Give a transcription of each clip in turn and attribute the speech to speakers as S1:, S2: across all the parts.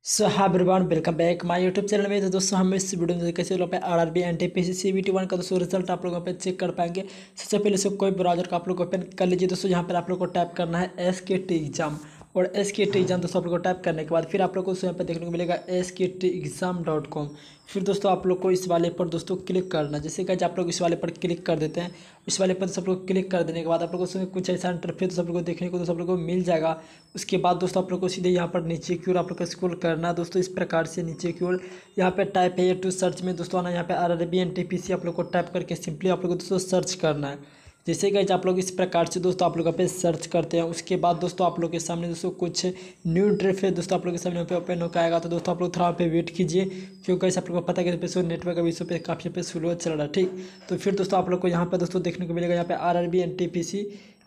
S1: So hi everyone, welcome back my YouTube channel में। तो दोस्तों हम इस वीडियो में कैसे लोग पे आरआरबी एनटीपीसी सीबीटी 1 का दोस्तों रिजल्ट आप लोगों पे चेक कर पाएंगे। सबसे पहले से कोई ब्राउजर का आप लोग ओपन कर लीजिए। दोस्तों यहाँ पर आप लोग को टाइप करना है SKT एग्जाम, और SKT एग्जाम दोस्तों आप लोग को टाइप करने के बाद फिर आप लोग को यहाँ पर देखने को मिलेगा sktexam.com। फिर दोस्तों आप लोग को इस वाले पर दोस्तों क्लिक करना। जैसे कि आप लोग इस वाले पर क्लिक कर देते हैं, इस वाले पर सब लोग क्लिक कर देने के बाद आप लोग को कुछ ऐसा इंटरफेस सब लोग को देखने को सब लोग को मिल जाएगा। उसके बाद दोस्तों आप लोग को सीधे यहाँ पर नीचे की ओर आप लोग को स्क्रॉल करना दोस्तों। इस प्रकार से नीचे की ओर यहाँ पे टाइप है टू सर्च में दोस्तों आना, यहाँ पे आरआरबी एनटीपीसी आप लोग को टाइप करके सिंपली आप लोग को दोस्तों सर्च करना है। जैसे कि आप लोग इस प्रकार से दोस्तों आप लोग पे सर्च करते हैं, उसके बाद दोस्तों आप लोग के सामने दोस्तों कुछ न्यू इंटरफेस दोस्तों आप लोग के सामने पे ओपन होकर आएगा। तो दोस्तों आप लोग थोड़ा पे वेट कीजिए, क्योंकि ऐसा आप लोग को पता है कि नेटवर्क अभी इस पे काफ़ी पे स्लो चल रहा है। ठीक, तो फिर दोस्तों आप लोग को यहाँ पर दोस्तों देखने को मिलेगा यहाँ पे RRB NTPC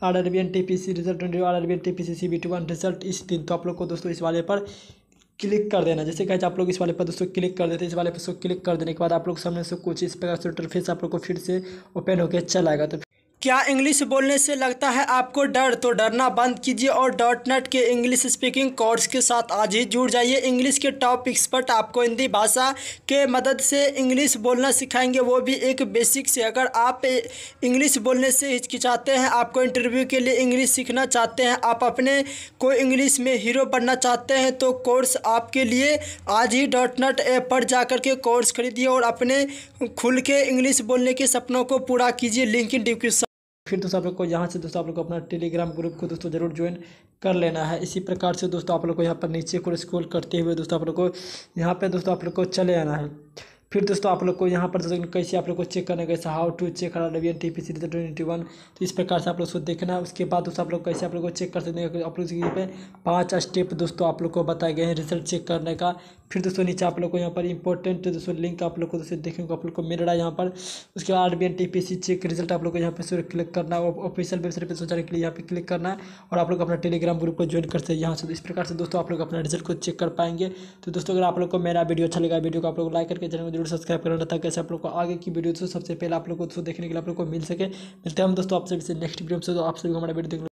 S1: result, RRB NTPC CBT 1 result इस दिन। तो आप लोग को दोस्तों इस वाले पर क्लिक कर देना। जैसे कि आप लोग इस वाले पर दोस्तों क्लिक कर देते हैं, इस वाले पर क्लिक कर देने के बाद आप लोग सामने से कुछ इस प्रकार से इंटरफेस आप लोग को फिर से ओपन होकर चल आएगा। तो क्या इंग्लिश बोलने से लगता है आपको डर? तो डरना बंद कीजिए और डॉटनेट के इंग्लिश स्पीकिंग कोर्स के साथ आज ही जुड़ जाइए। इंग्लिश के टॉप एक्सपर्ट आपको हिंदी भाषा के मदद से इंग्लिश बोलना सिखाएंगे, वो भी एक बेसिक से। अगर आप इंग्लिश बोलने से हिचकिचाते हैं, आपको इंटरव्यू के लिए इंग्लिश सीखना चाहते हैं, आप अपने को इंग्लिश में हीरो बनना चाहते हैं, तो कोर्स आपके लिए। आज ही डॉटनेट ऐप पर जाकर के कोर्स खरीदिए और अपने खुल के इंग्लिश बोलने के सपनों को पूरा कीजिए। Link in description. फिर दोस्तों आप लोग को यहाँ से दोस्तों आप लोग को अपना टेलीग्राम ग्रुप को दोस्तों जरूर ज्वाइन कर लेना है। इसी प्रकार से दोस्तों आप लोग को यहाँ पर नीचे को स्क्रॉल करते हुए दोस्तों आप लोग को यहाँ पे दोस्तों आप लोग को चले आना है। फिर दोस्तों आप लोग को यहाँ पर कैसे आप लोग को चेक करना है, कैसे how to check RRB NTPC 2021। तो इस प्रकार से आप लोग उसको देखना है। उसके बाद दोस्तों आप लोग कैसे आप लोग को चेक कर सकते हैं, आप लोग यहाँ पे 5 स्टेप दोस्तों आप लोग को बताए गए हैं रिजल्ट चेक करने का। फिर दोस्तों नीचे आप लोग को यहाँ पर इंपॉर्टेंट दोस्तों लिंक आप लोग को दोस्तों देखने को आप लोग को मिल रहा है यहाँ पर। उसके बाद आरआरबी एनटीपीसी चेक रिजल्ट आप लोग को यहाँ पे क्लिक करना है, ऑफिशियल वेबसाइट पर जाने के लिए यहाँ पे क्लिक करना है, और आप लोग अपना टेलीग्राम ग्रुप को ज्वाइन कर सकते हैं यहाँ से। तो इस प्रकार से दोस्तों आप लोग अपना रिजल्ट को चेक कर पाएंगे। तो दोस्तों अगर आप लोग को मेरा वीडियो अच्छा लगा, वीडियो को आप लोग लाइक करके चैनल को जरूर सब्सक्राइब करना, ताकि ऐसे आप लोग को आगे की वीडियो सबसे पहले आप लोग को दोस्तों देखने के लिए आप लोग को मिल सके। मिलते हैं हम दोस्तों आपसे नेक्स्ट वीडियो में। तो आप सभी को हमारा वीडियो